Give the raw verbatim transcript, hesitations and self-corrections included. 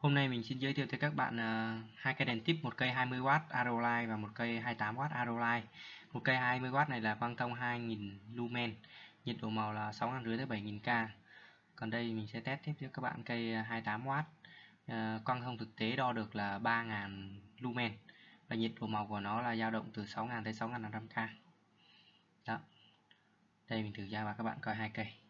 Hôm nay mình xin giới thiệu tới các bạn uh, hai cây đèn tip, một cây hai mươi oát Arolight và một cây hai mươi tám oát Arolight. Một cây hai mươi oát này là quang thông hai nghìn lumen, nhiệt độ màu là sáu nghìn năm trăm tới bảy nghìn K. Còn đây mình sẽ test tiếp cho các bạn cây hai mươi tám oát. Uh, quang thông thực tế đo được là ba nghìn lumen và nhiệt độ màu của nó là dao động từ sáu nghìn tới sáu nghìn năm trăm K. Đó. Đây mình thử ra và các bạn coi hai cây.